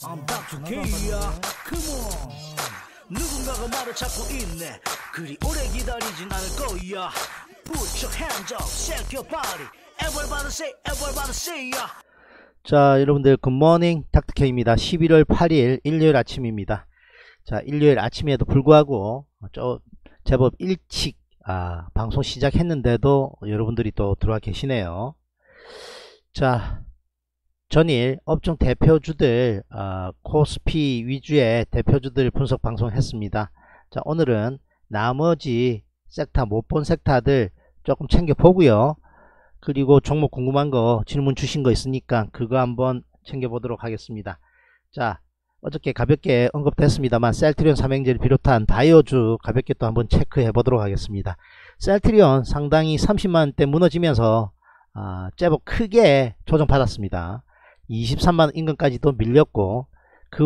I'm Dr. K야. Come on. 누군가가 말을 찾고 있네. 그리 오래 기다리진 않을 거야. Put your hands up, shake your body. Everybody say ya. 자, 여러분들 굿모닝 닥터케입니다. 11월 8일 일요일 아침입니다. 자, 일요일 아침에도 불구하고 제법 일찍 방송 시작했는데도 여러분들이 또 들어와 계시네요. 자, 전일 업종 대표주들 코스피 위주의 대표주들 분석 방송했습니다. 자, 오늘은 나머지 섹터 못 본 섹터들 조금 챙겨보고요. 그리고 종목 궁금한 거 질문 주신 거 있으니까 그거 한번 챙겨보도록 하겠습니다. 자, 어저께 가볍게 언급됐습니다만 셀트리온 삼행제를 비롯한 바이오주 가볍게 또 한번 체크해 보도록 하겠습니다. 셀트리온 상당히 30만원대 무너지면서 제법 크게 조정받았습니다. 23만원 인근까지도 밀렸고 그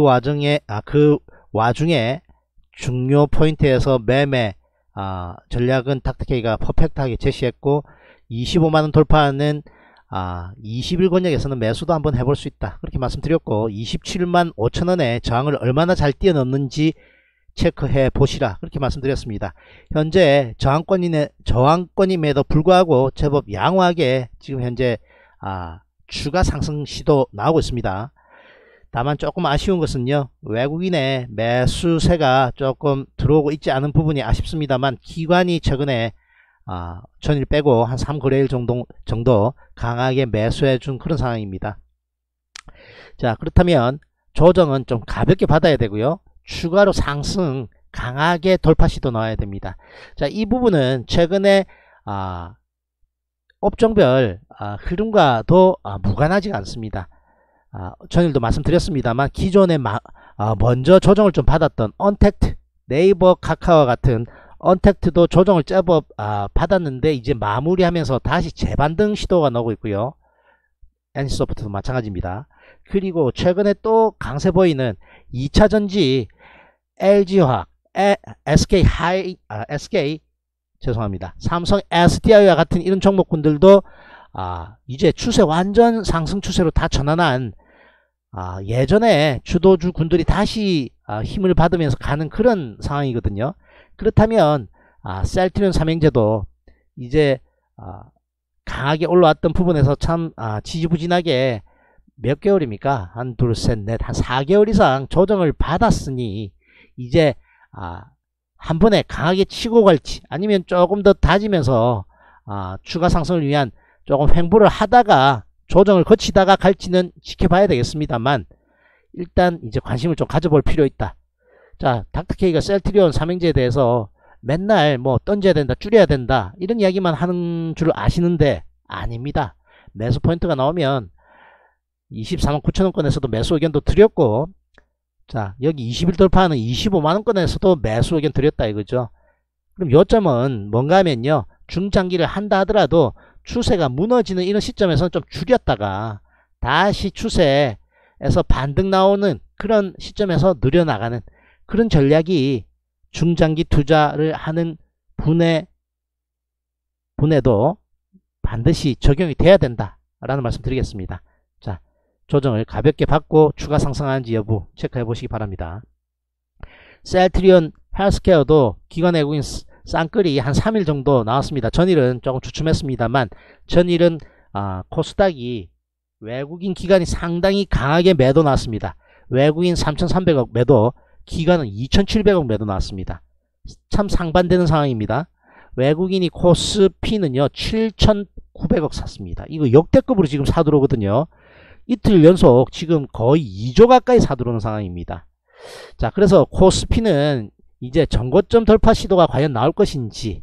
와중에 중요 포인트에서 매매 전략은 닥터케이가 퍼펙트하게 제시했고 25만원 돌파하는 20일 권역에서는 매수도 한번 해볼 수 있다 그렇게 말씀드렸고 27만 5천원의 저항을 얼마나 잘 뛰어넘는지 체크해 보시라 그렇게 말씀드렸습니다. 현재 저항권임에도 불구하고 제법 양호하게 지금 현재 추가 상승 시도 나오고 있습니다. 다만 조금 아쉬운 것은요, 외국인의 매수세가 조금 들어오고 있지 않은 부분이 아쉽습니다만 기관이 최근에 전일 빼고 한 3거래일 정도 강하게 매수해 준 그런 상황입니다. 자, 그렇다면 조정은 좀 가볍게 받아야 되고요, 추가로 상승 강하게 돌파 시도 나와야 됩니다. 자, 이 부분은 최근에 업종별 흐름과도 무관하지가 않습니다. 전일도 말씀드렸습니다만 기존에 먼저 조정을 좀 받았던 언택트, 네이버, 카카오 같은 언택트도 조정을 제법 받았는데 이제 마무리하면서 다시 재반등 시도가 나오고 있고요. NC소프트도 마찬가지입니다. 그리고 최근에 또 강세 보이는 2차전지 LG화학, 삼성 SDI와 같은 이런 종목군들도 이제 추세 완전 상승 추세로 다 전환한 예전에 주도주 군들이 다시 힘을 받으면서 가는 그런 상황이거든요. 그렇다면 셀트리온 삼행제도 이제 강하게 올라왔던 부분에서 참 지지부진하게 몇 개월입니까? 한 둘, 셋, 넷, 한 4개월 이상 조정을 받았으니 이제 한 번에 강하게 치고 갈지 아니면 조금 더 다지면서 추가 상승을 위한 조금 횡보를 하다가 조정을 거치다가 갈지는 지켜봐야 되겠습니다만 일단 이제 관심을 좀 가져볼 필요 있다. 자, 닥터케이가 셀트리온 삼행제에 대해서 맨날 뭐 던져야 된다, 줄여야 된다 이런 이야기만 하는 줄 아시는데 아닙니다. 매수 포인트가 나오면 24만 9천원권에서도 매수 의견도 드렸고, 자, 여기 20일 돌파하는 25만원권에서도 매수 의견 드렸다 이거죠. 그럼 요점은 뭔가 하면요, 중장기를 한다 하더라도 추세가 무너지는 이런 시점에서는 좀 줄였다가 다시 추세에서 반등 나오는 그런 시점에서 늘려나가는 그런 전략이 중장기 투자를 하는 분에도 반드시 적용이 돼야 된다 라는 말씀 드리겠습니다. 자, 조정을 가볍게 받고 추가 상승하는지 여부 체크해 보시기 바랍니다. 셀트리온 헬스케어도 기관 외국인 쌍끌이 한 3일 정도 나왔습니다. 전일은 조금 주춤했습니다만 전일은 코스닥이 외국인 기관이 상당히 강하게 매도 나왔습니다. 외국인 3,300억 매도, 기관은 2,700억 매도 나왔습니다. 참 상반되는 상황입니다. 외국인이 코스피는요 7,900억 샀습니다. 이거 역대급으로 지금 사들어오거든요. 이틀 연속 지금 거의 2조 가까이 사들어오는 상황입니다. 자, 그래서 코스피는 이제 전고점 돌파 시도가 과연 나올 것인지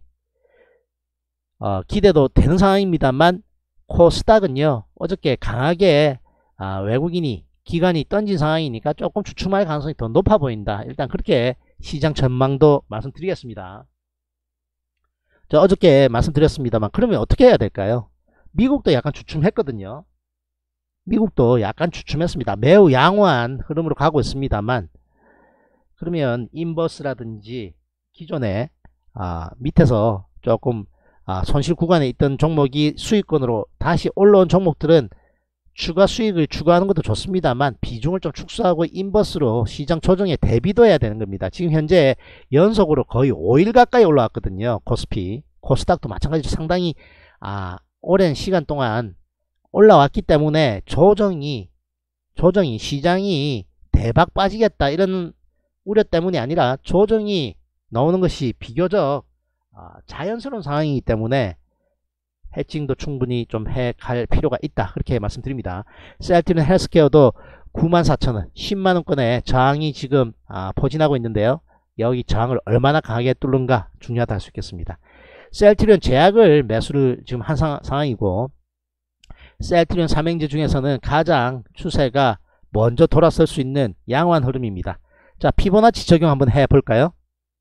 기대도 되는 상황입니다만 코스닥은요 어저께 강하게 외국인이 기관이 던진 상황이니까 조금 주춤할 가능성이 더 높아 보인다. 일단 그렇게 시장 전망도 말씀드리겠습니다. 자, 어저께 말씀드렸습니다만 그러면 어떻게 해야 될까요? 미국도 약간 주춤했거든요. 미국도 약간 주춤했습니다. 매우 양호한 흐름으로 가고 있습니다만 그러면 인버스라든지 기존에 밑에서 조금 손실 구간에 있던 종목이 수익권으로 다시 올라온 종목들은 추가 수익을 추구하는 것도 좋습니다만 비중을 좀 축소하고 인버스로 시장 조정에 대비도 해야 되는 겁니다. 지금 현재 연속으로 거의 5일 가까이 올라왔거든요. 코스피, 코스닥도 마찬가지로 상당히 오랜 시간 동안 올라왔기 때문에 조정이 시장이 대박 빠지겠다 이런 우려 때문이 아니라 조정이 나오는 것이 비교적 자연스러운 상황이기 때문에 해칭도 충분히 좀 해갈 필요가 있다, 그렇게 말씀드립니다. 셀트리온 헬스케어도 94,000원 10만원권의 저항이 지금 포진하고 있는데요. 여기 저항을 얼마나 강하게 뚫는가 중요하다 할 수 있겠습니다. 셀트리온 제약을 매수를 지금 한 상황이고, 셀트리온 삼행제 중에서는 가장 추세가 먼저 돌아설 수 있는 양호한 흐름입니다. 자, 피보나치 적용 한번 해볼까요?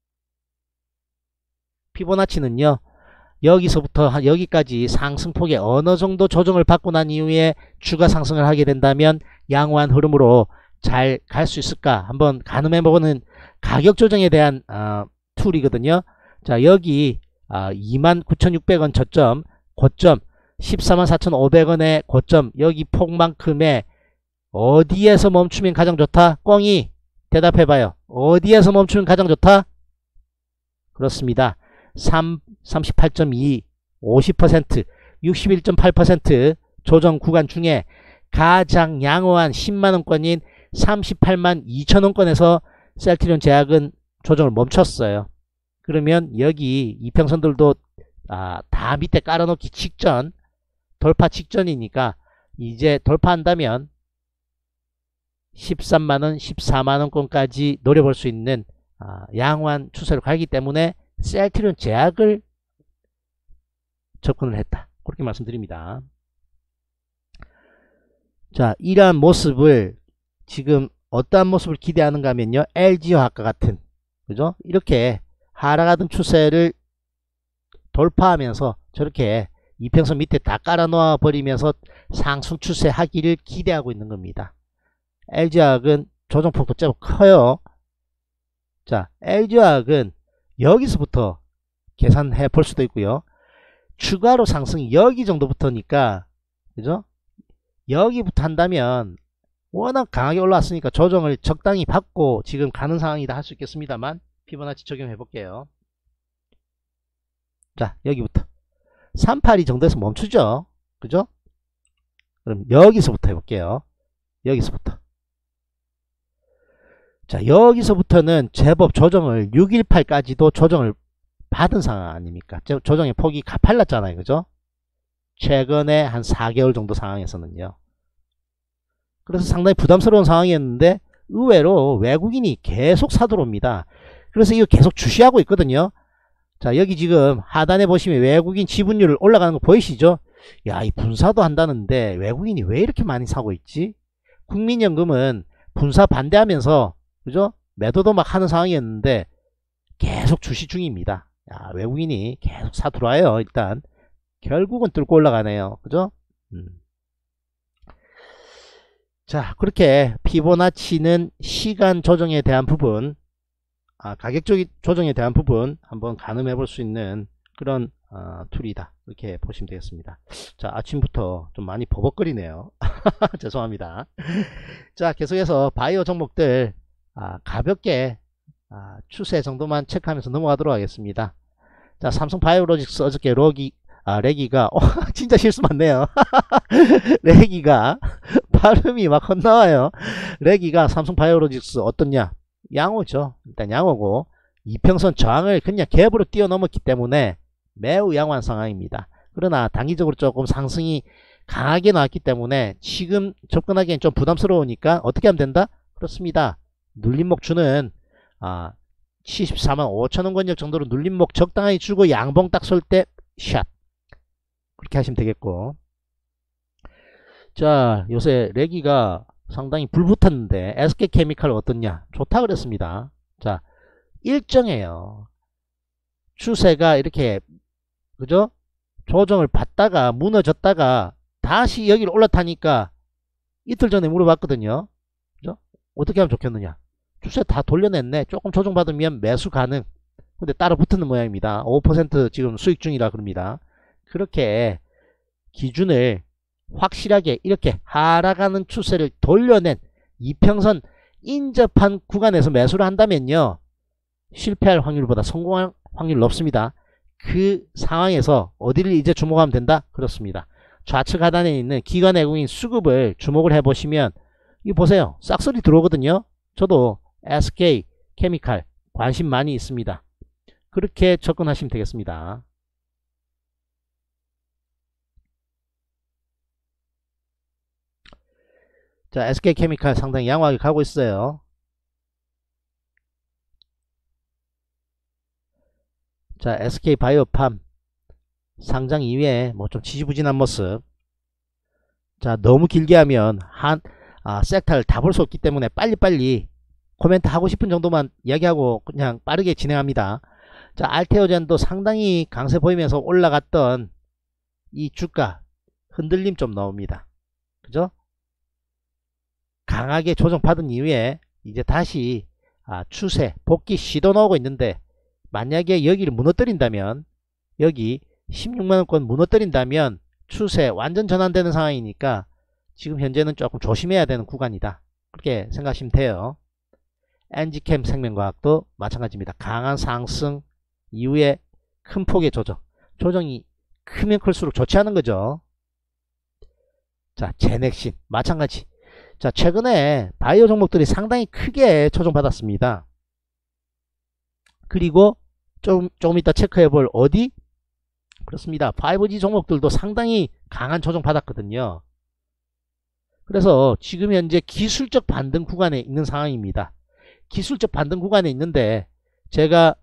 피보나치는요, 여기서부터 여기까지 상승폭에 어느 정도 조정을 받고 난 이후에 추가 상승을 하게 된다면 양호한 흐름으로 잘 갈 수 있을까 한번 가늠해보는 가격 조정에 대한 툴이거든요. 자, 여기 29,600원 저점, 고점 144,500원의 고점, 여기 폭만큼의 어디에서 멈추면 가장 좋다? 꽁이 대답해봐요. 어디에서 멈추면 가장 좋다? 그렇습니다. 38.2, 50%, 61.8% 조정 구간 중에 가장 양호한 10만원권인 38만 2천원권에서 셀트리온 제약은 조정을 멈췄어요. 그러면 여기 이평선들도 다 밑에 깔아놓기 직전, 돌파 직전이니까 이제 돌파한다면 13만원, 14만원권까지 노려볼 수 있는 양호한 추세로 가기 때문에 셀트리온 제약을 접근을 했다, 그렇게 말씀드립니다. 자, 이러한 모습을 지금 어떠한 모습을 기대하는가 하면요, LG화학과 같은, 그죠? 이렇게 하락하던 추세를 돌파하면서 저렇게 이평선 밑에 다 깔아 놓아 버리면서 상승 추세 하기를 기대하고 있는 겁니다. LG화학은 조정폭도 좀 커요. 자, LG화학은 여기서부터 계산해 볼 수도 있고요. 추가로 상승이 여기 정도부터니까, 그죠? 여기부터 한다면 워낙 강하게 올라왔으니까 조정을 적당히 받고 지금 가는 상황이다 할 수 있겠습니다만, 피보나치 적용해 볼게요. 자, 여기부터 382 정도에서 멈추죠, 그죠? 그럼 여기서부터 해볼게요. 여기서부터. 자, 여기서부터는 제법 조정을 618까지도 조정을 받은 상황 아닙니까? 조정의 폭이 가팔랐잖아요, 그죠? 최근에 한 4개월 정도 상황에서는요. 그래서 상당히 부담스러운 상황이었는데 의외로 외국인이 계속 사들어옵니다. 그래서 이거 계속 주시하고 있거든요. 자, 여기 지금 하단에 보시면 외국인 지분율 올라가는 거 보이시죠? 야, 이 분사도 한다는데 외국인이 왜 이렇게 많이 사고 있지? 국민연금은 분사 반대하면서, 그죠? 매도도 막 하는 상황이었는데 계속 주시 중입니다. 야, 외국인이 계속 사 들어와요. 일단 결국은 뚫고 올라가네요, 그죠? 자, 그렇게 피보나치는 시간 조정에 대한 부분, 가격 조정에 대한 부분 한번 가늠해 볼 수 있는 그런 툴이다, 이렇게 보시면 되겠습니다. 자, 아침부터 좀 많이 버벅거리네요. 죄송합니다. 자, 계속해서 바이오 종목들 가볍게 추세 정도만 체크하면서 넘어가도록 하겠습니다. 자, 삼성바이오로직스 어저께 레기가 진짜 실수 많네요. 레기가 발음이 막 헛나와요. 레기가 삼성바이오로직스 어떻냐? 양호죠. 일단 양호고 이평선 저항을 그냥 갭으로 뛰어넘었기 때문에 매우 양호한 상황입니다. 그러나 단기적으로 조금 상승이 강하게 나왔기 때문에 지금 접근하기엔 좀 부담스러우니까 어떻게 하면 된다? 그렇습니다. 눌림목 주는 74만 5천원 권역 정도로 눌림목 적당히 주고 양봉 딱 설 때 샷, 그렇게 하시면 되겠고. 자, 요새 레기가 상당히 불붙었는데 SK케미칼 어떻냐? 좋다 그랬습니다. 자, 일정해요. 추세가 이렇게, 그죠? 조정을 받다가 무너졌다가 다시 여기로 올라타니까 이틀 전에 물어봤거든요. 그죠? 어떻게 하면 좋겠느냐? 추세 다 돌려냈네. 조금 조정받으면 매수 가능. 근데 따라 붙는 모양입니다. 5% 지금 수익 중이라 그럽니다. 그렇게 기준을 확실하게 이렇게 하락하는 추세를 돌려낸 이평선 인접한 구간에서 매수를 한다면요, 실패할 확률보다 성공할 확률이 높습니다. 그 상황에서 어디를 이제 주목하면 된다? 그렇습니다. 좌측 하단에 있는 기관 외국인 수급을 주목을 해보시면, 이거 보세요. 싹소리 들어오거든요. 저도 SK 케미칼 관심 많이 있습니다. 그렇게 접근하시면 되겠습니다. 자, SK 케미칼 상당히 양호하게 가고 있어요. 자, SK 바이오팜 상장 이후에 뭐 좀 지지부진한 모습. 자, 너무 길게 하면 섹터를 다 볼 수 없기 때문에 빨리빨리 코멘트 하고 싶은 정도만 이야기하고 그냥 빠르게 진행합니다. 자, 알테오젠도 상당히 강세 보이면서 올라갔던 이 주가 흔들림 좀 나옵니다. 그죠? 강하게 조정받은 이후에 이제 다시 추세 복귀 시도 나오고 있는데, 만약에 여기를 무너뜨린다면, 여기 16만원권 무너뜨린다면 추세 완전 전환되는 상황이니까 지금 현재는 조금 조심해야 되는 구간이다, 그렇게 생각하시면 돼요. 엔지캠 생명과학도 마찬가지입니다. 강한 상승 이후에 큰 폭의 조정이 크면 클수록 좋지 않은 거죠. 자, 제넥신 마찬가지. 자, 최근에 바이오 종목들이 상당히 크게 조정받았습니다. 그리고 조금 이따 체크해 볼 어디? 그렇습니다. 5G 종목들도 상당히 강한 조정받았거든요. 그래서 지금 현재 기술적 반등 구간에 있는 상황입니다. 기술적 반등 구간에 있는데, 제가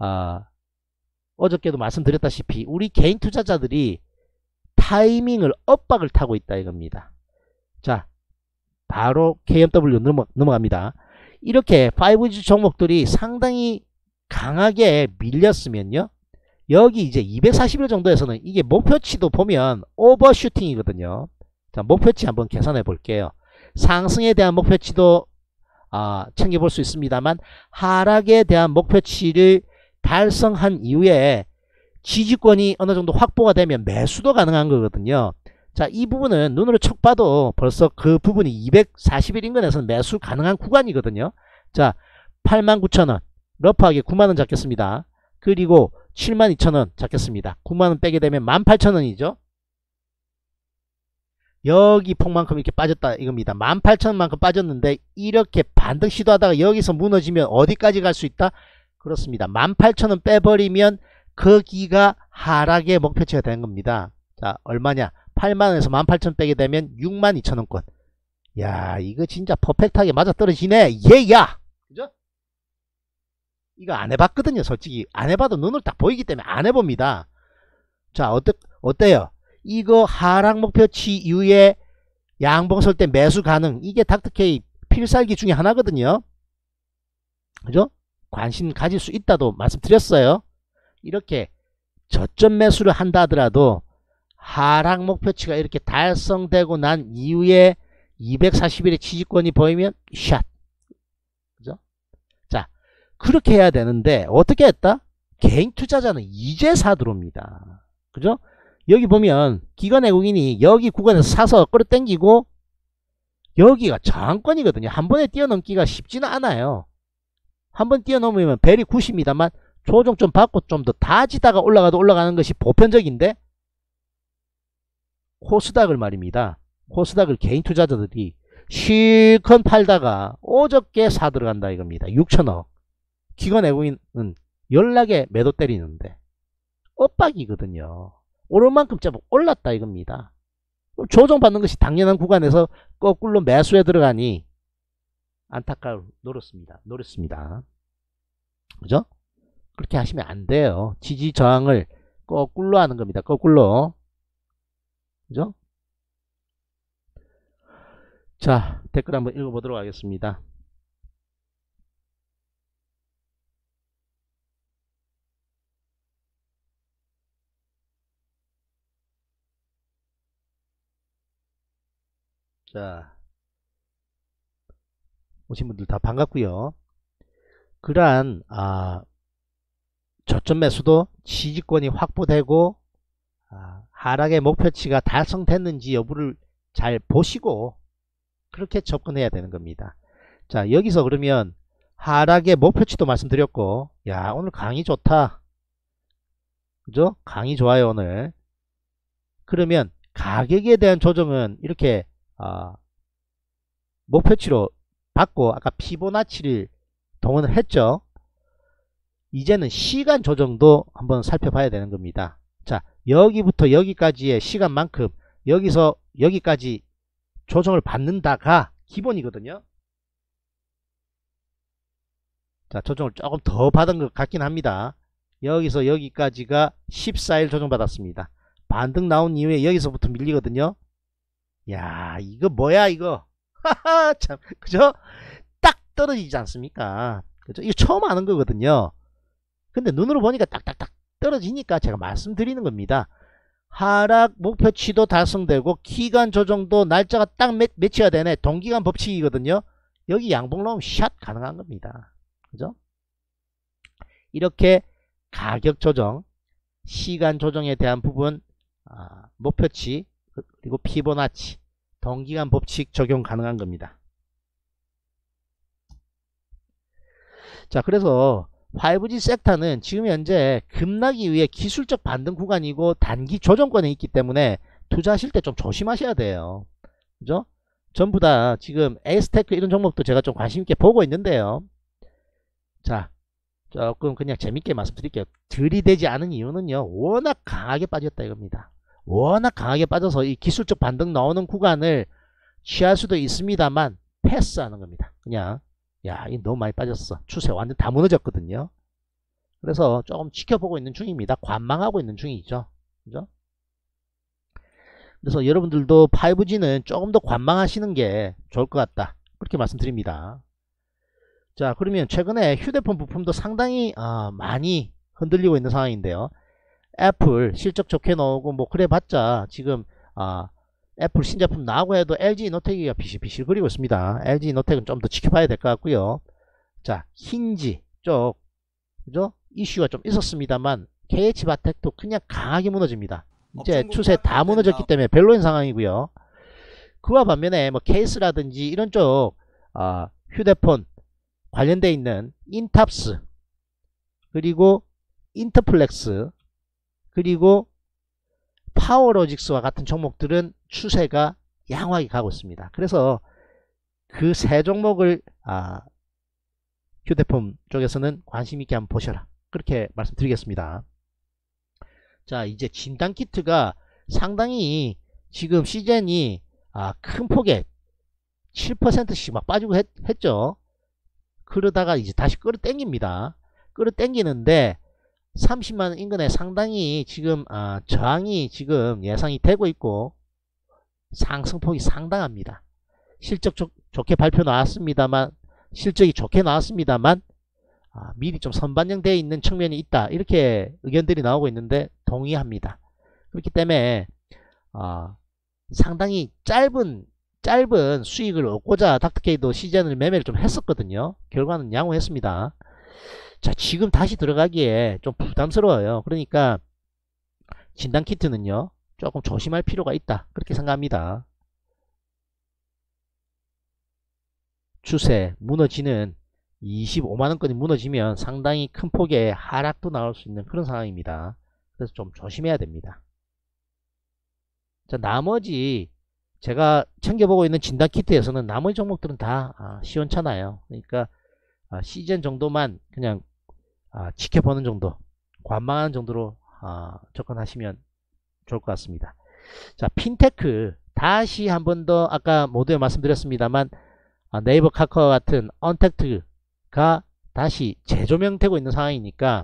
어저께도 말씀드렸다시피 우리 개인 투자자들이 타이밍을 엇박을 타고 있다 이겁니다. 자, 바로 KMW 넘어갑니다. 이렇게 5G 종목들이 상당히 강하게 밀렸으면요, 여기 이제 240일 정도에서는 이게 목표치도 보면 오버슈팅이거든요. 자, 목표치 한번 계산해 볼게요. 상승에 대한 목표치도 챙겨볼 수 있습니다만, 하락에 대한 목표치를 달성한 이후에 지지권이 어느 정도 확보가 되면 매수도 가능한 거거든요. 자, 이 부분은 눈으로 척 봐도 벌써 그 부분이 240일 인근에서는 매수 가능한 구간이거든요. 자, 89,000원 러프하게 9만원 잡겠습니다. 그리고 72,000원 잡겠습니다. 9만원 빼게 되면 18,000원이죠. 여기 폭만큼 이렇게 빠졌다 이겁니다. 18,000원만큼 빠졌는데, 이렇게 반등 시도하다가 여기서 무너지면 어디까지 갈 수 있다? 그렇습니다. 18,000원 빼버리면 거기가 하락의 목표치가 되는 겁니다. 자, 얼마냐? 8만원에서 18,000원 빼게 되면 62,000원권. 야, 이거 진짜 퍼펙트하게 맞아떨어지네. 얘야! 그죠? 이거 안 해봤거든요. 솔직히 안 해봐도 눈으로 딱 보이기 때문에 안 해봅니다. 자, 어때요? 이거 하락 목표치 이후에 양봉 설 때 매수 가능. 이게 닥터케이 필살기 중에 하나거든요. 그죠? 관심 가질 수 있다도 말씀드렸어요. 이렇게 저점 매수를 한다 하더라도 하락 목표치가 이렇게 달성되고 난 이후에 240일의 지지권이 보이면 샷. 그죠? 자, 그렇게 해야 되는데 어떻게 했다? 개인 투자자는 이제 사들어옵니다. 그죠? 여기 보면 기관 외국인이 여기 구간에서 사서 끌어당기고, 여기가 저항권이거든요. 한 번에 뛰어넘기가 쉽지는 않아요. 한 번 뛰어넘으면 벨이 굿입니다만 조정 좀 받고 좀 더 다지다가 올라가도 올라가는 것이 보편적인데, 코스닥을 말입니다. 코스닥을 개인 투자자들이 실컷 팔다가 어저께 사 들어간다 이겁니다. 6천억. 기관 외국인은 연락에 매도 때리는데 엇박이거든요. 오를 만큼 제법 올랐다 이겁니다. 조정받는 것이 당연한 구간에서 거꾸로 매수에 들어가니 안타까울 노렸습니다. 그죠? 그렇게 하시면 안 돼요. 지지 저항을 거꾸로 하는 겁니다. 거꾸로. 그죠? 자, 댓글 한번 읽어보도록 하겠습니다. 자, 오신 분들 다 반갑고요. 그러한 저점 매수도 지지권이 확보되고 하락의 목표치가 달성됐는지 여부를 잘 보시고 그렇게 접근해야 되는 겁니다. 자, 여기서 그러면 하락의 목표치도 말씀드렸고, 야, 오늘 강의 좋다. 그죠? 강의 좋아요, 오늘. 그러면 가격에 대한 조정은 이렇게 목표치로 받고 아까 피보나치를 동원을 했죠. 이제는 시간 조정도 한번 살펴봐야 되는 겁니다. 자, 여기부터 여기까지의 시간만큼 여기서 여기까지 조정을 받는다가 기본이거든요. 자, 조정을 조금 더 받은 것 같긴 합니다. 여기서 여기까지가 14일 조정받았습니다. 반등 나온 이후에 여기서부터 밀리거든요. 야, 이거 뭐야 이거. 하하, 참, 그죠? 딱 떨어지지 않습니까? 그죠? 이거 처음 하는 거거든요. 근데 눈으로 보니까 딱딱딱 떨어지니까 제가 말씀드리는 겁니다. 하락 목표치도 달성되고 기간 조정도 날짜가 딱 매치가 되네. 동기간 법칙이거든요. 여기 양봉 나오면 샷 가능한 겁니다. 그죠? 이렇게 가격 조정, 시간 조정에 대한 부분, 목표치, 그리고 피보나치, 동기간 법칙 적용 가능한 겁니다. 자, 그래서 5G 섹터는 지금 현재 급락이 위해 기술적 반등 구간이고 단기 조정권에 있기 때문에 투자하실 때 좀 조심하셔야 돼요. 그죠? 전부 다 지금 에이스테크 이런 종목도 제가 좀 관심 있게 보고 있는데요. 자, 조금 그냥 재밌게 말씀드릴게요. 들이대지 않은 이유는요, 워낙 강하게 빠졌다 이겁니다. 워낙 강하게 빠져서 이 기술적 반등 나오는 구간을 취할 수도 있습니다만 패스하는 겁니다. 그냥 야, 이 너무 많이 빠졌어. 추세 완전 다 무너졌거든요. 그래서 조금 지켜보고 있는 중입니다. 관망하고 있는 중이죠. 그죠? 그래서 여러분들도 5G는 조금 더 관망하시는 게 좋을 것 같다. 그렇게 말씀드립니다. 자, 그러면 최근에 휴대폰 부품도 상당히 많이 흔들리고 있는 상황인데요. 애플 실적 좋게 나오고 뭐 그래 봤자 지금 애플 신제품 나오고 해도 LG 이노텍이가 비실비실 거리고 있습니다. LG 이노텍은 좀 더 지켜봐야 될 것 같고요. 자, 힌지 쪽 그죠? 이슈가 좀 있었습니다만 KH바텍도 그냥 강하게 무너집니다. 이제 추세 다 무너졌기 때문에 별로인 상황이고요. 그와 반면에 뭐 케이스라든지 이런 쪽 휴대폰 관련돼 있는 인탑스 그리고 인터플렉스 그리고 파워로직스와 같은 종목들은 추세가 양호하게 가고 있습니다. 그래서 그 세 종목을 휴대폰 쪽에서는 관심 있게 한번 보셔라. 그렇게 말씀드리겠습니다. 자, 이제 진단키트가 상당히 지금 시즌이 큰 폭에 7%씩 막 빠지고 했죠. 그러다가 이제 다시 끌어당깁니다. 끌어당기는데 30만원 인근에 상당히 지금 저항이 지금 예상이 되고 있고 상승폭이 상당합니다. 실적 좋게 발표 나왔습니다만 실적이 좋게 나왔습니다만 미리 좀 선반영되어 있는 측면이 있다. 이렇게 의견들이 나오고 있는데 동의합니다. 그렇기 때문에 상당히 짧은 수익을 얻고자 닥터케이도 시즌을 매매를 좀 했었거든요. 결과는 양호했습니다. 자, 지금 다시 들어가기에 좀 부담스러워요. 그러니까 진단키트는요 조금 조심할 필요가 있다. 그렇게 생각합니다. 추세 무너지는 25만원권이 무너지면 상당히 큰 폭의 하락도 나올 수 있는 그런 상황입니다. 그래서 좀 조심해야 됩니다. 자, 나머지 제가 챙겨보고 있는 진단키트에서는 나머지 종목들은 다 시원찮아요. 그러니까 시즌 정도만 그냥 지켜보는 정도, 관망하는 정도로 접근하시면 좋을 것 같습니다. 자, 핀테크 다시 한 번 더 아까 모두에 말씀드렸습니다만 네이버 카카오 같은 언택트가 다시 재조명되고 있는 상황이니까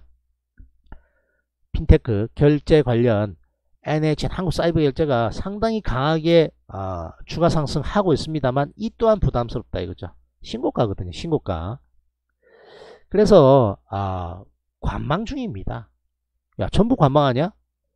핀테크 결제 관련 NHN 한국사이버결제가 상당히 강하게 추가 상승하고 있습니다만 이 또한 부담스럽다 이거죠. 신고가거든요. 신고가. 그래서 관망 중입니다. 야, 전부 관망하냐?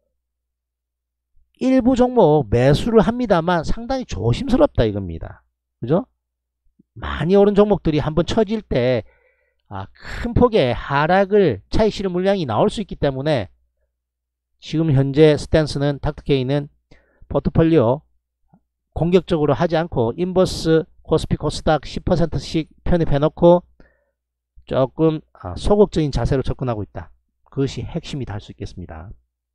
일부 종목 매수를 합니다만 상당히 조심스럽다 이겁니다. 그죠? 많이 오른 종목들이 한번 처질 때 큰 폭의 하락을 차익 실현 물량이 나올 수 있기 때문에 지금 현재 스탠스는 닥터케이는 포트폴리오 공격적으로 하지 않고 인버스 코스피 코스닥 10%씩 편입해 놓고 조금 소극적인 자세로 접근하고 있다. 그것이 핵심이다 할 수 있겠습니다.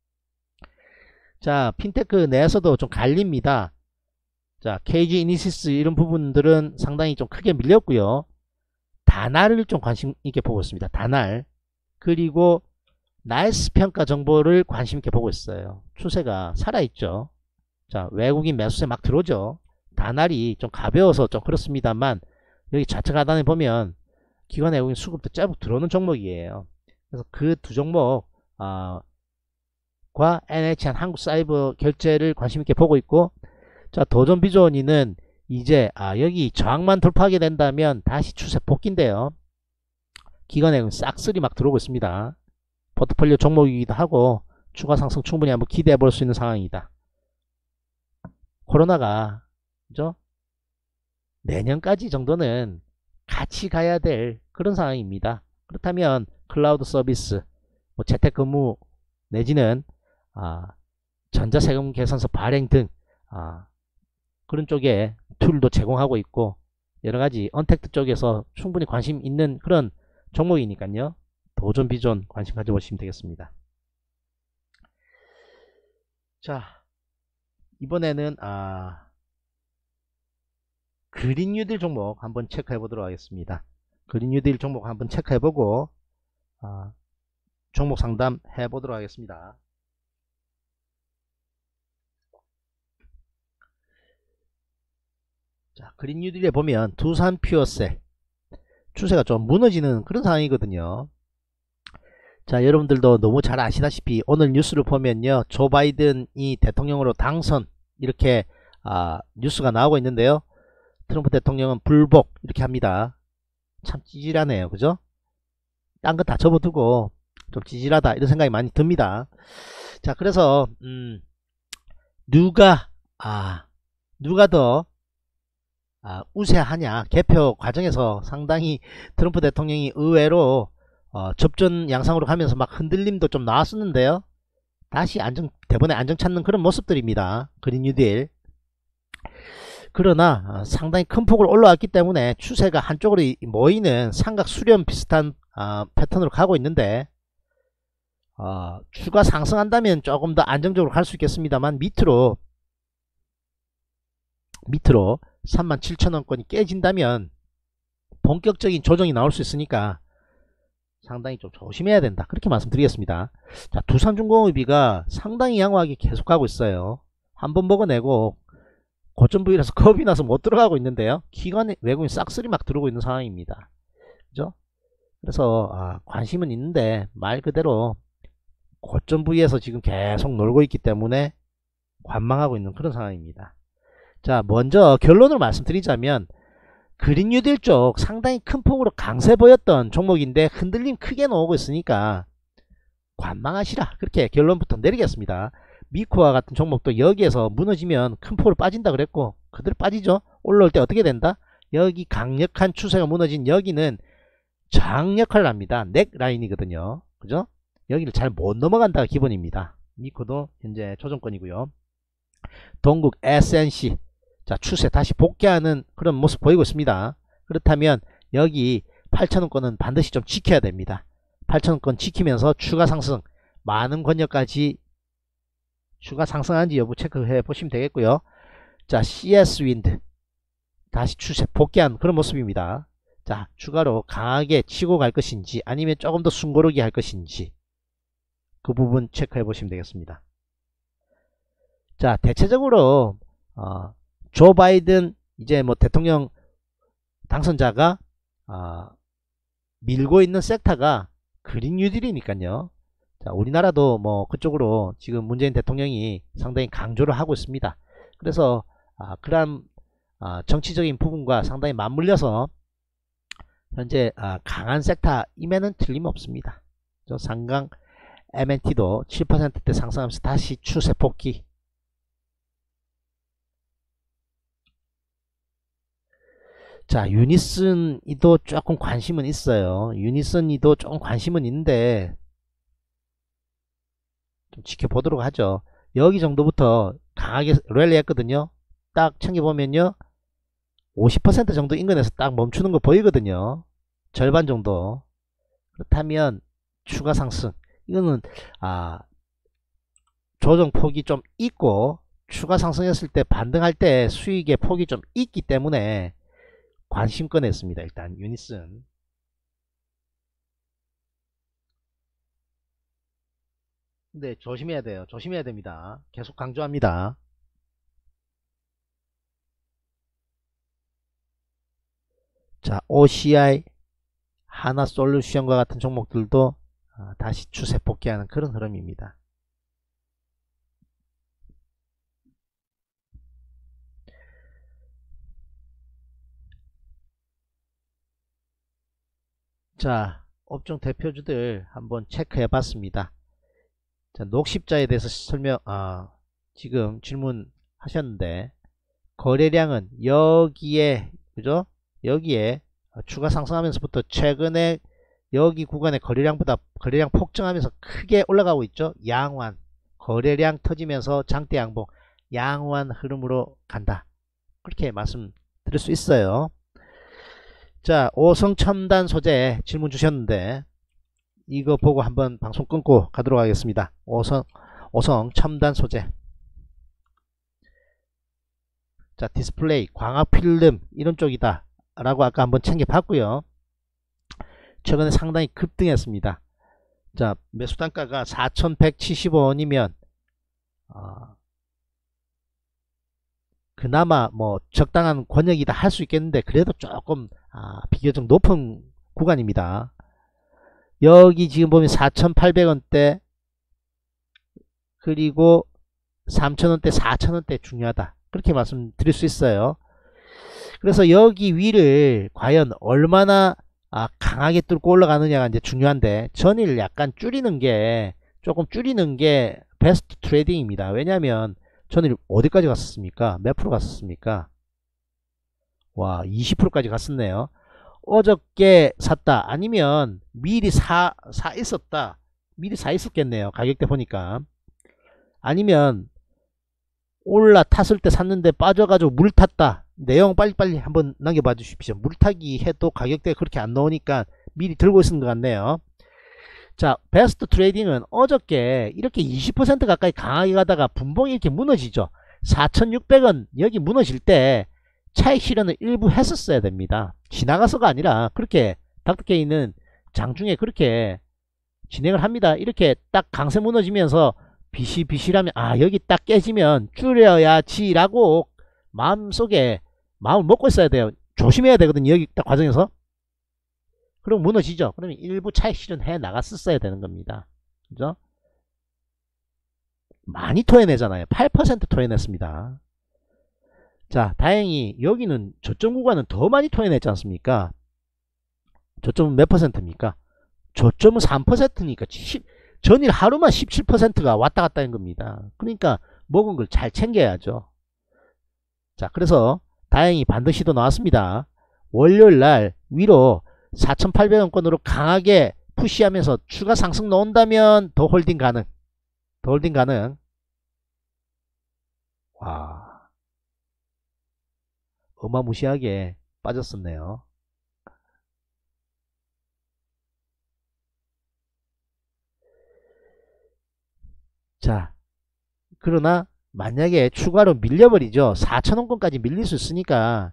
자, 핀테크 내에서도 좀 갈립니다. 자, KG 이니시스 이런 부분들은 상당히 좀 크게 밀렸고요. 다날을 좀 관심 있게 보고 있습니다. 다날. 그리고 나이스 평가 정보를 관심 있게 보고 있어요. 추세가 살아있죠. 자, 외국인 매수세 막 들어오죠. 다날이 좀 가벼워서 좀 그렇습니다만 여기 좌측 하단에 보면 기관 외국인 수급도 짜북 들어오는 종목이에요. 그래서 그 두 종목 과 NHN 한국사이버 결제를 관심 있게 보고 있고, 자, 도전 비전이는 이제 여기 저항만 돌파하게 된다면 다시 추세 복귀인데요. 기관 외국인 싹쓸이 막 들어오고 있습니다. 포트폴리오 종목이기도 하고 추가 상승 충분히 한번 기대해 볼 수 있는 상황이다. 코로나가 그죠? 내년까지 정도는 같이 가야 될 그런 상황입니다. 그렇다면 클라우드 서비스, 뭐 재택근무 내지는 전자세금 계산서 발행 등 그런 쪽에 툴도 제공하고 있고 여러가지 언택트 쪽에서 충분히 관심 있는 그런 종목이니까요. 도전 비전 관심 가져보시면 되겠습니다. 자, 이번에는 그린 뉴딜 종목 한번 체크해 보도록 하겠습니다. 그린 뉴딜 종목 한번 체크해 보고 종목 상담 해 보도록 하겠습니다. 자, 그린 뉴딜에 보면 두산 퓨어셀 추세가 좀 무너지는 그런 상황이거든요. 자, 여러분들도 너무 잘 아시다시피 오늘 뉴스를 보면요, 조 바이든이 대통령으로 당선 이렇게 뉴스가 나오고 있는데요. 트럼프 대통령은 불복 이렇게 합니다. 참 찌질하네요, 그죠? 딴 거 다 접어두고 좀 찌질하다 이런 생각이 많이 듭니다. 자, 그래서 누가 더 우세하냐, 개표 과정에서 상당히 트럼프 대통령이 의외로 접전 양상으로 가면서 막 흔들림도 좀 나왔었는데요. 다시 대본에 안정 찾는 그런 모습들입니다. 그린 뉴딜. 그러나 상당히 큰 폭으로 올라왔기 때문에 추세가 한쪽으로 모이는 삼각 수렴 비슷한 패턴으로 가고 있는데 추가 상승한다면 조금 더 안정적으로 갈 수 있겠습니다만 밑으로 37,000원권이 깨진다면 본격적인 조정이 나올 수 있으니까 상당히 좀 조심해야 된다, 그렇게 말씀드리겠습니다. 자, 두산중공업이가 상당히 양호하게 계속 가고 있어요. 한번 먹어내고 고점 부위라서 겁이 나서 못 들어가고 있는데요. 기관 외국인 싹쓸이 막 들어오고 있는 상황입니다. 그죠? 그래서 관심은 있는데 말 그대로 고점 부위에서 지금 계속 놀고 있기 때문에 관망하고 있는 그런 상황입니다. 자, 먼저 결론을 말씀드리자면 그린 뉴딜 쪽 상당히 큰 폭으로 강세 보였던 종목인데 흔들림 크게 나오고 있으니까 관망하시라, 그렇게 결론부터 내리겠습니다. 미코와 같은 종목도 여기에서 무너지면 큰 폭으로 빠진다 그랬고 그대로 빠지죠. 올라올 때 어떻게 된다? 여기 강력한 추세가 무너진 여기는 저항 역할을 합니다. 넥 라인이거든요. 그죠? 여기를 잘 못 넘어간다가 기본입니다. 미코도 현재 조정권이고요. 동국 SNC, 자, 추세 다시 복귀하는 그런 모습 보이고 있습니다. 그렇다면 여기 8,000원권은 반드시 좀 지켜야 됩니다. 8,000원권 지키면서 추가 상승, 많은 권역까지 추가 상승하는지 여부 체크해 보시면 되겠고요. 자, CS 윈드 다시 추세 복귀한 그런 모습입니다. 자, 추가로 강하게 치고 갈 것인지 아니면 조금 더 숨고르기 할 것인지 그 부분 체크해 보시면 되겠습니다. 자, 대체적으로 조 바이든 이제 뭐 대통령 당선자가 밀고 있는 섹터가 그린 뉴딜이니까요. 자, 우리나라도 뭐 그쪽으로 지금 문재인 대통령이 상당히 강조를 하고 있습니다. 그래서 그러한 정치적인 부분과 상당히 맞물려서 현재 강한 섹터임에는 틀림없습니다. 상강 MNT도 7%대 상승하면서 다시 추세 복귀. 자, 유니슨이도 조금 관심은 있어요. 유니슨이도 조금 관심은 있는데 좀 지켜보도록 하죠. 여기 정도부터 강하게 랠리 했거든요. 딱 챙겨보면요, 50% 정도 인근에서 딱 멈추는 거 보이거든요. 절반 정도. 그렇다면 추가 상승, 이거는 조정 폭이 좀 있고 추가 상승했을 때 반등할 때 수익의 폭이 좀 있기 때문에 관심권 했습니다. 일단 유니슨. 근데 조심해야 돼요. 조심해야 됩니다. 계속 강조합니다. 자, OCI, 하나솔루션과 같은 종목들도 다시 추세 복귀하는 그런 흐름입니다. 자, 업종 대표주들 한번 체크해 봤습니다. 자, 녹십자에 대해서 지금 질문하셨는데, 거래량은 여기에, 그죠? 여기에 추가 상승하면서부터 최근에 여기 구간의 거래량 폭증하면서 크게 올라가고 있죠. 양호한 거래량 터지면서 장대 양봉, 양호한 흐름으로 간다. 그렇게 말씀드릴 수 있어요. 자, 오성첨단 소재 질문 주셨는데, 이거 보고 한번 방송 끊고 가도록 하겠습니다. 오성 첨단 소재. 자, 디스플레이, 광학 필름 이런 쪽이다 라고 아까 한번 챙겨봤고요. 최근에 상당히 급등했습니다. 자, 매수 단가가 4,175원이면 그나마 뭐 적당한 권역이다 할 수 있겠는데, 그래도 조금 비교적 높은 구간입니다. 여기 지금 보면 4,800원대 그리고 3,000원대 4,000원대 중요하다, 그렇게 말씀드릴 수 있어요. 그래서 여기 위를 과연 얼마나 강하게 뚫고 올라가느냐가 이제 중요한데, 전일 약간 조금 줄이는 게 베스트 트레이딩입니다. 왜냐하면 전일 어디까지 갔었습니까? 몇 프로 갔었습니까? 와, 20%까지 갔었네요. 어저께 샀다, 아니면 미리 사 있었다, 미리 사 있었겠네요. 가격대 보니까. 아니면 올라탔을 때 샀는데 빠져가지고 물 탔다. 내용 빨리빨리 한번 남겨봐 주십시오. 물타기 해도 가격대가 그렇게 안 나오니까 미리 들고 있는 것 같네요. 자, 베스트 트레이딩은 어저께 이렇게 20% 가까이 강하게 가다가 분봉이 이렇게 무너지죠. 4,600원 여기 무너질 때 차익 실현을 일부 했었어야 됩니다. 지나가서가 아니라 그렇게 닥터케 있는 장중에 그렇게 진행을 합니다. 이렇게 딱 강세 무너지면서 비실비실하면 여기 딱 깨지면 줄여야지 라고 마음속에 마음을 먹고 있어야 돼요. 조심해야 되거든요. 여기 딱 과정에서. 그럼 무너지죠. 그러면 일부 차익 실현해 나갔었어야 되는 겁니다. 그죠? 많이 토해내잖아요. 8% 토해냈습니다. 자, 다행히 여기는 저점 구간은 더 많이 토해냈지 않습니까? 저점은 몇 퍼센트입니까? 저점은 3%니까 전일 하루만 17%가 왔다 갔다 한 겁니다. 그러니까 먹은 걸 잘 챙겨야죠. 자, 그래서 다행히 반등 시도 나왔습니다. 월요일날 위로 4,800원권으로 강하게 푸시하면서 추가 상승 나온다면 더 홀딩 가능. 와, 어마무시하게 빠졌었네요. 자, 그러나 만약에 추가로 밀려버리죠. 4,000원권까지 밀릴 수 있으니까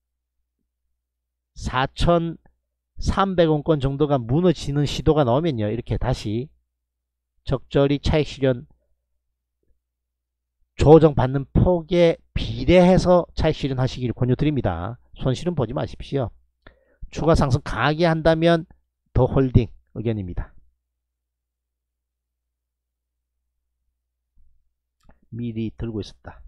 4,300원권 정도가 무너지는 시도가 나오면요, 이렇게 다시 적절히 차익 실현 조정받는 폭에 비례해서 차익 실현하시기를 권유드립니다. 손실은 보지 마십시오. 추가 상승 강하게 한다면 더 홀딩 의견입니다. 미리 들고 있었다.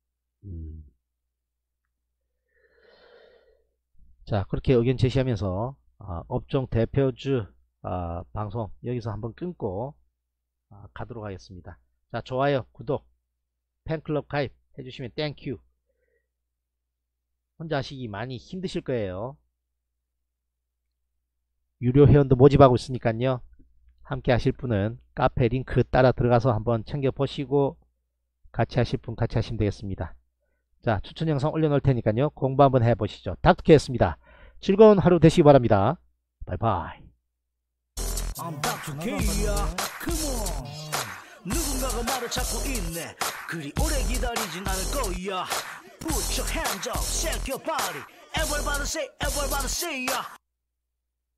자, 그렇게 의견 제시하면서 업종 대표주 방송 여기서 한번 끊고 가도록 하겠습니다. 자, 좋아요, 구독, 팬클럽 가입 해주시면 땡큐. 혼자 하시기 많이 힘드실 거예요. 유료 회원도 모집하고 있으니까요. 함께 하실 분은 카페 링크 따라 들어가서 한번 챙겨보시고 같이 하실 분 같이 하시면 되겠습니다. 자, 추천 영상 올려놓을 테니까요. 공부 한번 해보시죠. 닥터케였습니다. 즐거운 하루 되시기 바랍니다. 바이바이. I'm Dr. K야. Come on. 누군가가 나를 찾고 있네. 그리 오래 기다리진 않을 거야. Put your hands up, shake your body. Everybody say, everybody say, yeah.